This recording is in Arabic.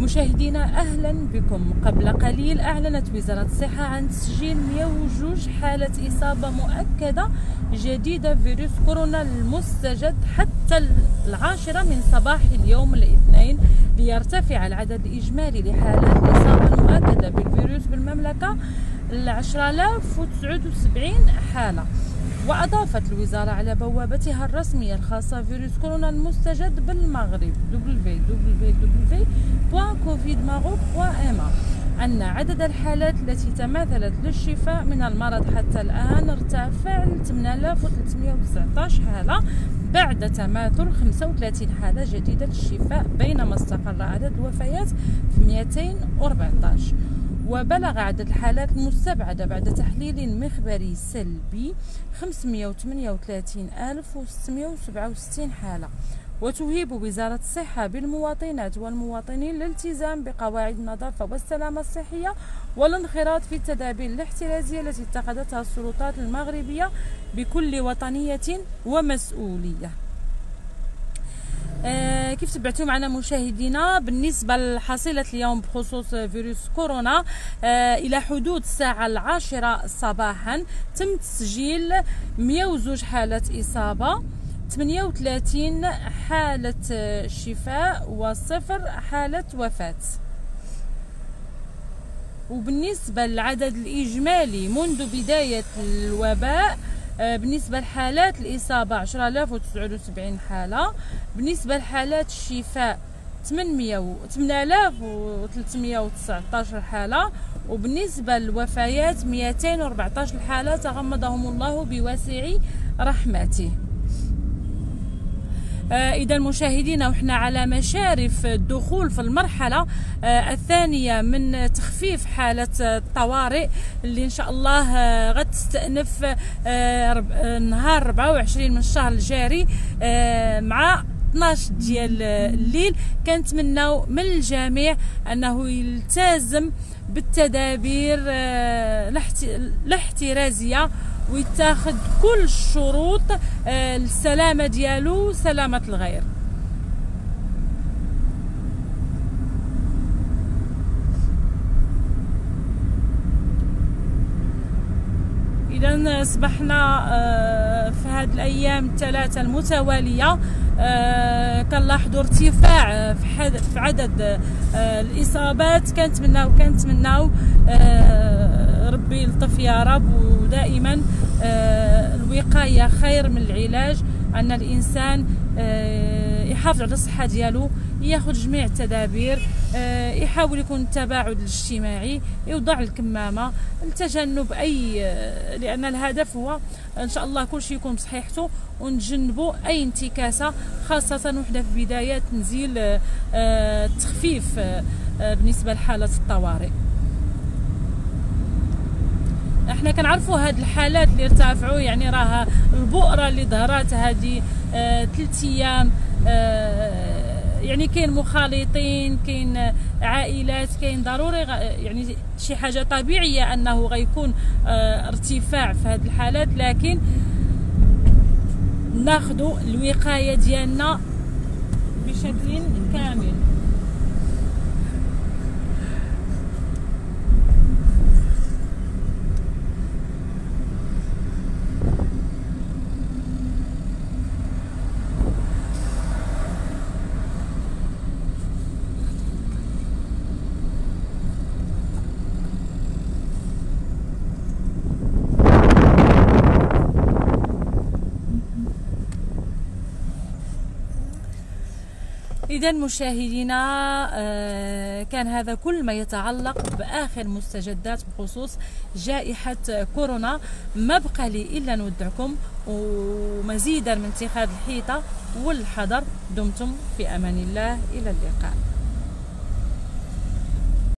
مشاهدينا أهلا بكم. قبل قليل أعلنت وزارة الصحة عن تسجيل 102 حالة إصابة مؤكدة جديدة فيروس كورونا المستجد حتى 10 من صباح اليوم الاثنين، ليرتفع العدد الإجمالي لحالات الإصابة المؤكدة بالفيروس بالمملكة ل 10079 حالة. وأضافت الوزارة على بوابتها الرسمية الخاصة فيروس كورونا المستجد بالمغرب www.covidmaroc.ma أن عدد الحالات التي تماثلت للشفاء من المرض حتى الآن ارتفع ل 8319 حالة بعد تماثل 35 حالة جديدة للشفاء، بينما استقر عدد الوفيات في 214. وبلغ عدد الحالات المستبعدة بعد تحليل مخبري سلبي 538,667 حالة. وتهيب وزارة الصحة بالمواطنات والمواطنين الالتزام بقواعد النظافة والسلامة الصحية والانخراط في التدابير الاحترازية التي اتخذتها السلطات المغربية بكل وطنية ومسؤولية. كيف تبعتوا معنا مشاهدينا بالنسبة لحصيلة اليوم بخصوص فيروس كورونا؟ إلى حدود الساعة 10 صباحا تم تسجيل 102 حالة إصابة، 38 حالة شفاء وصفر حالة وفاة. وبالنسبة للعدد الإجمالي منذ بداية الوباء، بالنسبة لحالات الإصابة 10079 حالة، بالنسبة لحالات الشفاء 8319 حالة، وبالنسبة للوفيات 214 حالة تغمدهم الله بواسع رحمته. إذا مشاهدينا وحنا على مشارف الدخول في المرحلة الثانية من تخفيف حالة الطوارئ اللي إن شاء الله غتستأنف نهار 24 من الشهر الجاري مع 12 ديال الليل. كنتمناو من الجميع أنه يلتزم بالتدابير الاحترازية ويتاخذ كل الشروط السلامة ديالو سلامة الغير. إذا أصبحنا في هذه الأيام الثلاثة المتوالية كنلاحظوا ارتفاع في عدد الإصابات. كنتمناو ربي يلطف يا رب، ودائما الوقاية خير من العلاج، أن الإنسان يحافظ على الصحة ديالو، ياخذ جميع التدابير، يحاول يكون التباعد الاجتماعي، يوضع الكمامة لتجنب لأن الهدف هو إن شاء الله كل شيء يكون بصحيحته ونتجنبوا أي انتكاسة، خاصة وحده في بداية تنزيل التخفيف بالنسبة لحالة الطوارئ. احنا كنعرفوا هاد الحالات اللي ارتفعوا، يعني راه البؤره اللي ظهرت هذه 3 ايام، يعني كاين مخالطين، كاين عائلات، كاين ضروري يعني شي حاجه طبيعيه انه غيكون ارتفاع في هاد الحالات، لكن ناخذوا الوقايه ديالنا بشكل كامل. إذا مشاهدينا كان هذا كل ما يتعلق بآخر مستجدات بخصوص جائحة كورونا. ما بقى لي إلا نودعكم ومزيدا من اتخاذ الحيطة والحذر. دمتم في أمان الله، إلى اللقاء.